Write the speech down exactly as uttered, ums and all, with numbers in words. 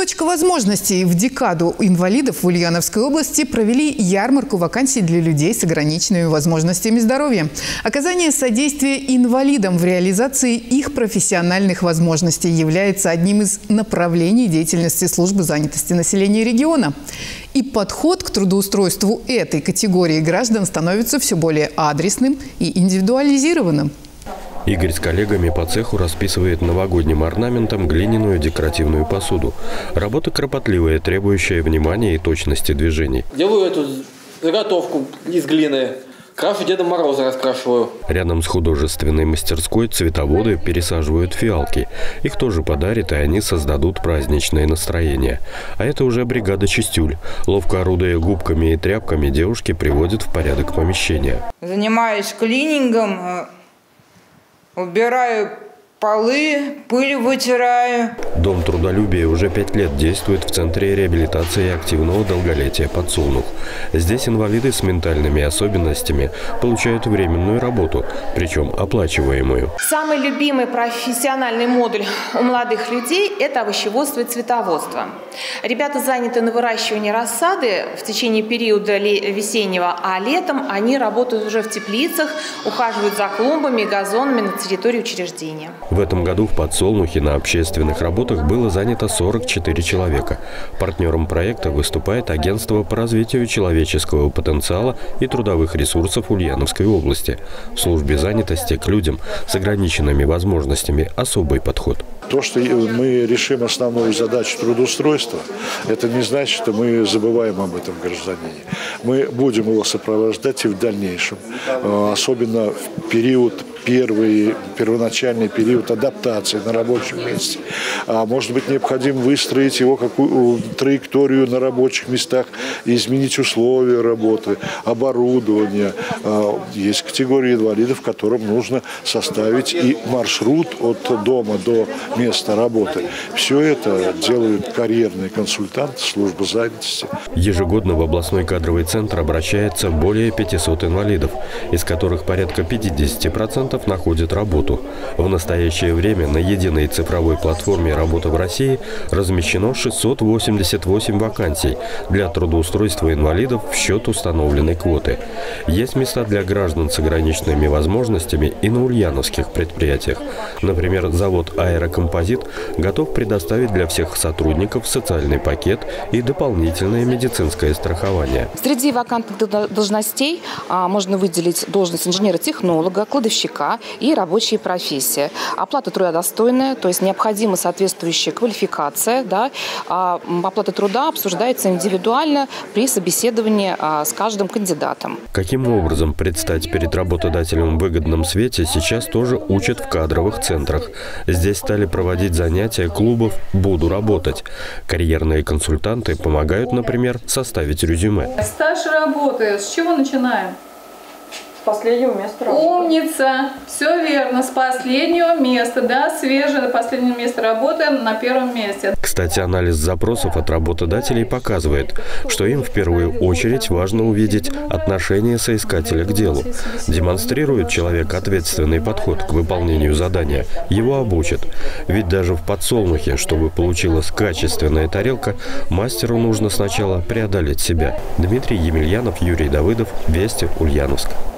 Точка возможностей. В декаду инвалидов в Ульяновской области провели ярмарку вакансий для людей с ограниченными возможностями здоровья. Оказание содействия инвалидам в реализации их профессиональных возможностей является одним из направлений деятельности службы занятости населения региона. И подход к трудоустройству этой категории граждан становится все более адресным и индивидуализированным. Игорь с коллегами по цеху расписывает новогодним орнаментом глиняную декоративную посуду. Работа кропотливая, требующая внимания и точности движений. Делаю эту заготовку из глины. Крашу Деда Мороза, раскрашиваю. Рядом с художественной мастерской цветоводы пересаживают фиалки. Их тоже подарят, и они создадут праздничное настроение. А это уже бригада чистюль. Ловко орудуя губками и тряпками, девушки приводят в порядок помещение. Занимаюсь клинингом. Убираю полы, пыль вытираю. Дом трудолюбия уже пять лет действует в Центре реабилитации и активного долголетия «Подсолнух». Здесь инвалиды с ментальными особенностями получают временную работу, причем оплачиваемую. Самый любимый профессиональный модуль у молодых людей – это овощеводство и цветоводство. Ребята заняты на выращивании рассады в течение периода весеннего, а летом они работают уже в теплицах, ухаживают за клумбами и газонами на территории учреждения. В этом году в «Подсолнухе» на общественных работах было занято сорок четыре человека. Партнером проекта выступает Агентство по развитию человеческого потенциала и трудовых ресурсов Ульяновской области. В службе занятости к людям с ограниченными возможностями особый подход. То, что мы решим основную задачу трудоустройства, это не значит, что мы забываем об этом гражданине. Мы будем его сопровождать и в дальнейшем, особенно в период первый, первоначальный период адаптации на рабочем месте. А может быть, необходимо выстроить его какую траекторию на рабочих местах, изменить условия работы, оборудование. Есть категории инвалидов, которым нужно составить и маршрут от дома до места работы. Все это делают карьерные консультанты службы занятости. Ежегодно в областной кадровый центр обращается более пятисот инвалидов, из которых порядка пятидесяти процентов находят работу. В настоящее время на единой цифровой платформе «Работа в России» размещено шестьсот восемьдесят восемь вакансий для трудоустройства инвалидов в счет установленной квоты. Есть места для граждан с ограниченными возможностями и на ульяновских предприятиях. Например, завод «Аэрокомпозит» готов предоставить для всех сотрудников социальный пакет и дополнительное медицинское страхование. Среди вакантных должностей а, можно выделить должность инженера-технолога, кладовщика и рабочие профессии. Оплата труда достойная, то есть необходима соответствующая квалификация. Да? А оплата труда обсуждается индивидуально при собеседовании а, с каждым кандидатом. Каким образом предстать перед работодателем в выгодном свете, сейчас тоже учат в кадровых центрах. Здесь стали проводить занятия клубов «Буду работать». Карьерные консультанты помогают, например, составить резюме. Стаж работы. С чего начинаем? Последнего места работы. Умница! Все верно, с последнего места, да, свежее последнее место работы на первом месте. Кстати, анализ запросов от работодателей показывает, что им в первую очередь важно увидеть отношение соискателя к делу. Демонстрирует человек ответственный подход к выполнению задания, его обучат. Ведь даже в «Подсолнухе», чтобы получилась качественная тарелка, мастеру нужно сначала преодолеть себя. Дмитрий Емельянов, Юрий Давыдов, Вести, Ульяновск.